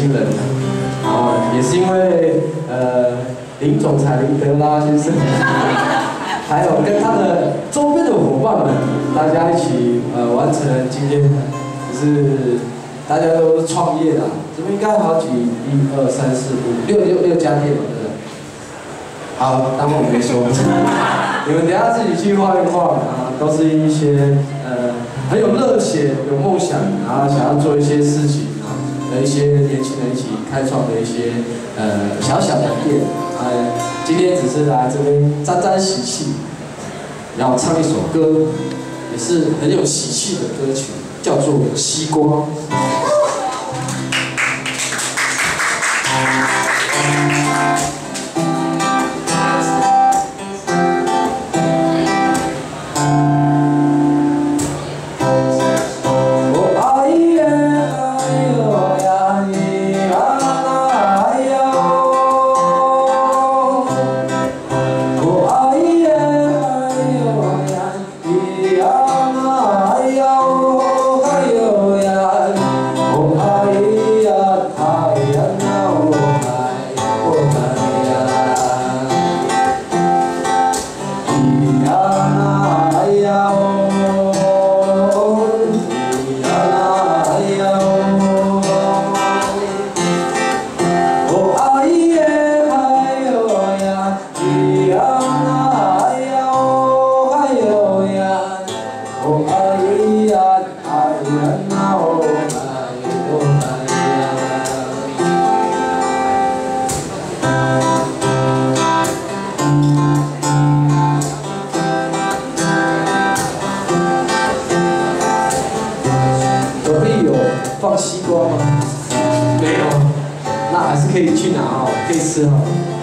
轻人，然后也是因为林总裁林德拉先生，还有跟他的周边的伙伴们，大家一起完成了今天，就是大家都是创业的，这边应该好几1、2、3、4、5、6家店嘛，对不对？好，当我没说，你们等下自己去画一画啊，都是一些很有热血、有梦想，然后想要做一些事情啊的一些年轻人一起开创的一些小小的店。今天只是来这边沾沾喜气，然后唱一首歌，也是很有喜气的歌曲，叫做《西瓜》。放西瓜吗？没有，那还是可以去拿哦，可以吃哦。